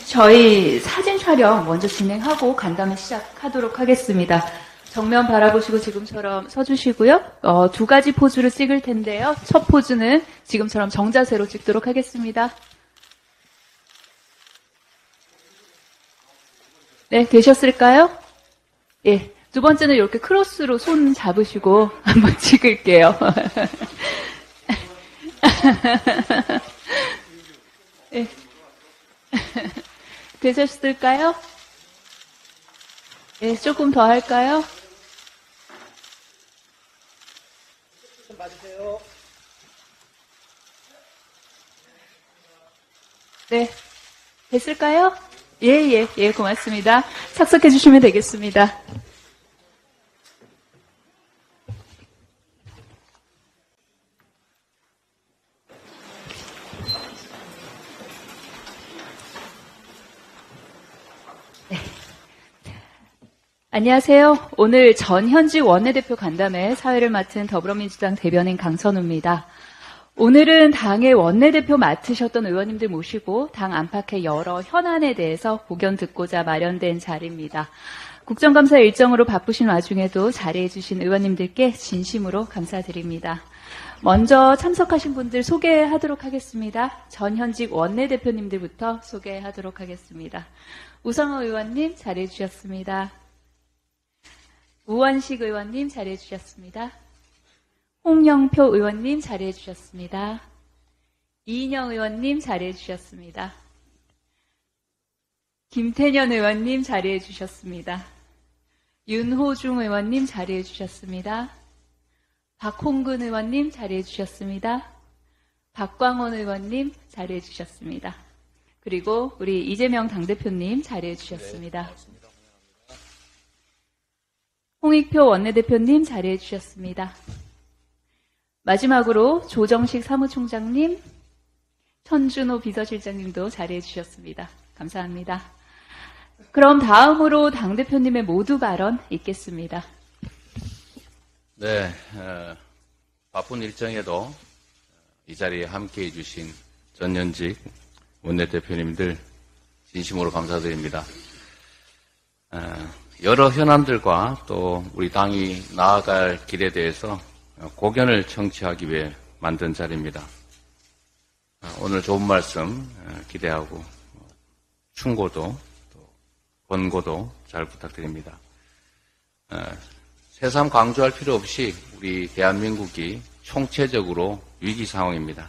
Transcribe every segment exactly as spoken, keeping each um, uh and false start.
저희 사진 촬영 먼저 진행하고 간담회 시작하도록 하겠습니다. 정면 바라보시고 지금처럼 서주시고요. 어, 두 가지 포즈를 찍을 텐데요. 첫 포즈는 지금처럼 정자세로 찍도록 하겠습니다. 네, 되셨을까요? 예. 두 번째는 이렇게 크로스로 손 잡으시고 한번 찍을게요. 예. 되셨을까요? 예, 조금 더 할까요? 좀 봐주세요. 네. 됐을까요? 예, 예, 예, 고맙습니다. 착석해 주시면 되겠습니다. 네. 안녕하세요. 오늘 전현직 원내대표 간담회 사회를 맡은 더불어민주당 대변인 강선우입니다. 오늘은 당의 원내대표 맡으셨던 의원님들 모시고 당 안팎의 여러 현안에 대해서 고견 듣고자 마련된 자리입니다. 국정감사 일정으로 바쁘신 와중에도 자리해 주신 의원님들께 진심으로 감사드립니다. 먼저 참석하신 분들 소개하도록 하겠습니다. 전현직 원내대표님들부터 소개하도록 하겠습니다. 우성호 의원님 자리해 주셨습니다. 우원식 의원님 자리해 주셨습니다. 홍영표 의원님 자리해 주셨습니다. 이인영 의원님 자리해 주셨습니다. 김태년 의원님 자리해 주셨습니다. 윤호중 의원님 자리해 주셨습니다. 박홍근 의원님 자리해 주셨습니다. 박광원 의원님 자리해 주셨습니다. 그리고 우리 이재명 당대표님 자리해 주셨습니다. 홍익표 원내대표님 자리해 주셨습니다. 마지막으로 조정식 사무총장님, 천준호 비서실장님도 자리해 주셨습니다. 감사합니다. 그럼 다음으로 당대표님의 모두 발언 있겠습니다. 네, 어, 바쁜 일정에도 이 자리에 함께해 주신 전현직 원내대표님들 진심으로 감사드립니다. 어, 여러 현안들과 또 우리 당이 나아갈 길에 대해서 고견을 청취하기 위해 만든 자리입니다. 오늘 좋은 말씀 기대하고 충고도 또 권고도 잘 부탁드립니다. 새삼 강조할 필요 없이 우리 대한민국이 총체적으로 위기 상황입니다.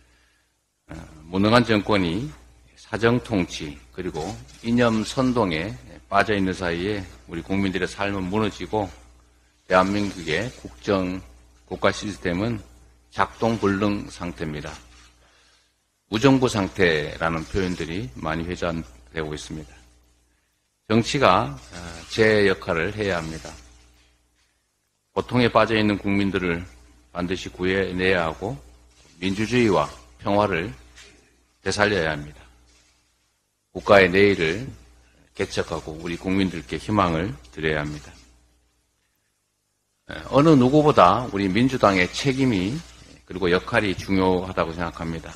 무능한 정권이 사정통치 그리고 이념 선동에 빠져있는 사이에 우리 국민들의 삶은 무너지고 대한민국의 국정 국가 시스템은 작동불능 상태입니다. 무정부 상태라는 표현들이 많이 회자되고 있습니다. 정치가 제 역할을 해야 합니다. 고통에 빠져있는 국민들을 반드시 구해내야 하고 민주주의와 평화를 되살려야 합니다. 국가의 내일을 개척하고 우리 국민들께 희망을 드려야 합니다. 어느 누구보다 우리 민주당의 책임이 그리고 역할이 중요하다고 생각합니다.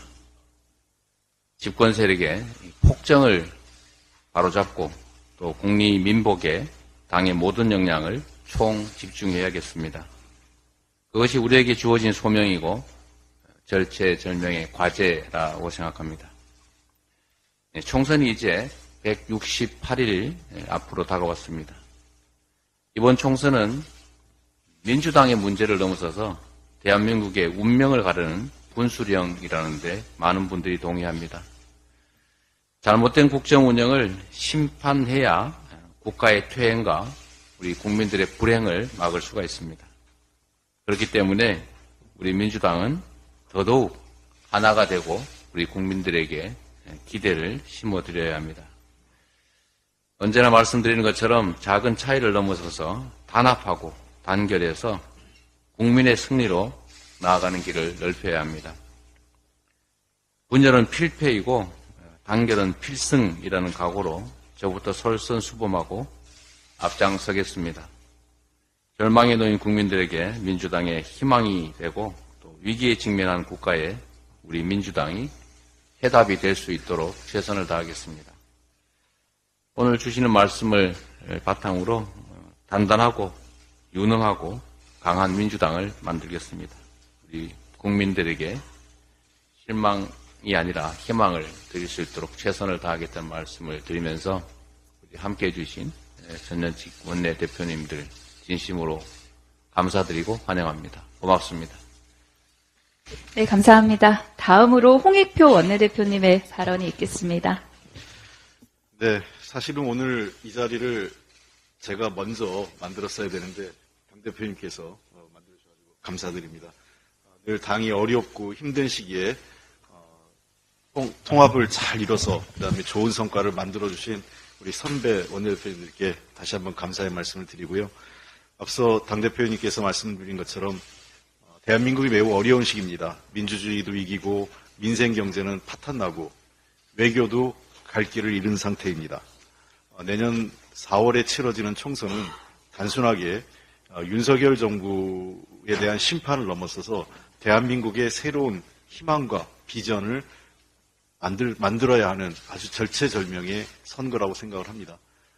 집권 세력의 폭정을 바로잡고 또 국리민복에 당의 모든 역량을 총 집중해야겠습니다. 그것이 우리에게 주어진 소명이고 절체절명의 과제라고 생각합니다. 총선이 이제 백육십팔 일 앞으로 다가왔습니다. 이번 총선은 민주당의 문제를 넘어서서 대한민국의 운명을 가르는 분수령이라는데 많은 분들이 동의합니다. 잘못된 국정 운영을 심판해야 국가의 퇴행과 우리 국민들의 불행을 막을 수가 있습니다. 그렇기 때문에 우리 민주당은 더더욱 하나가 되고 우리 국민들에게 기대를 심어드려야 합니다. 언제나 말씀드리는 것처럼 작은 차이를 넘어서서 단합하고 단결해서 국민의 승리로 나아가는 길을 넓혀야 합니다. 분열은 필패이고 단결은 필승이라는 각오로 저부터 솔선수범하고 앞장서겠습니다. 절망에 놓인 국민들에게 민주당의 희망이 되고 또 위기에 직면한 국가에 우리 민주당이 해답이 될 수 있도록 최선을 다하겠습니다. 오늘 주시는 말씀을 바탕으로 단단하고 유능하고 강한 민주당을 만들겠습니다. 우리 국민들에게 실망이 아니라 희망을 드릴 수 있도록 최선을 다하겠다는 말씀을 드리면서 우리 함께해 주신 전현직 원내대표님들 진심으로 감사드리고 환영합니다. 고맙습니다. 네, 감사합니다. 다음으로 홍익표 원내대표님의 발언이 있겠습니다. 네, 사실은 오늘 이 자리를 제가 먼저 만들었어야 되는데 당대표님께서 만들어주셔서 감사드립니다. 늘 당이 어렵고 힘든 시기에 통합을 잘 이뤄서 그다음에 좋은 성과를 만들어주신 우리 선배 원내대표님들께 다시 한번 감사의 말씀을 드리고요. 앞서 당대표님께서 말씀드린 것처럼 대한민국이 매우 어려운 시기입니다. 민주주의도 위기고 민생 경제는 파탄나고 외교도 갈 길을 잃은 상태입니다. 내년 사월에 치러지는 총선은 단순하게 윤석열 정부에 대한 심판을 넘어서서 대한민국의 새로운 희망과 비전을 만들, 만들어야 하는 아주 절체절명의 선거라고 생각을 합니다.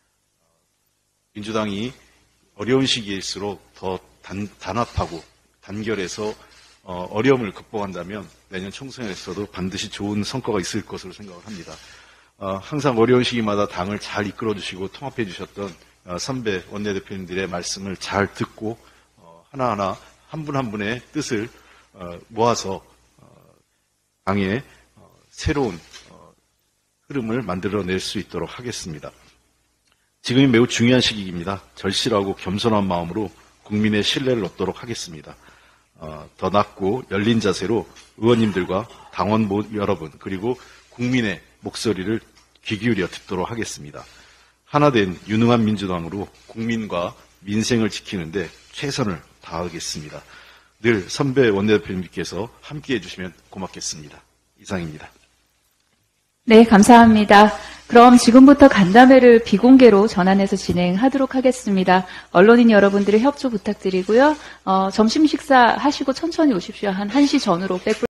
민주당이 어려운 시기일수록 더 단, 단합하고 단결해서 어, 어려움을 극복한다면 내년 총선에서도 반드시 좋은 성과가 있을 것으로 생각을 합니다. 어, 항상 어려운 시기마다 당을 잘 이끌어주시고 통합해주셨던 어, 선배 원내대표님들의 말씀을 잘 듣고 어, 하나하나 한 분 한 분의 뜻을 어, 모아서 어, 당의 어, 새로운 어, 흐름을 만들어낼 수 있도록 하겠습니다. 지금이 매우 중요한 시기입니다. 절실하고 겸손한 마음으로 국민의 신뢰를 얻도록 하겠습니다. 어, 더 낮고 열린 자세로 의원님들과 당원 여러분 그리고 국민의 목소리를 귀 기울여 듣도록 하겠습니다. 하나된 유능한 민주당으로 국민과 민생을 지키는데 최선을 다하겠습니다. 늘 선배 원내대표님께서 함께해 주시면 고맙겠습니다. 이상입니다. 네, 감사합니다. 그럼 지금부터 간담회를 비공개로 전환해서 진행하도록 하겠습니다. 언론인 여러분들의 협조 부탁드리고요. 어, 점심 식사 하시고 천천히 오십시오. 한 한 시 전으로 백불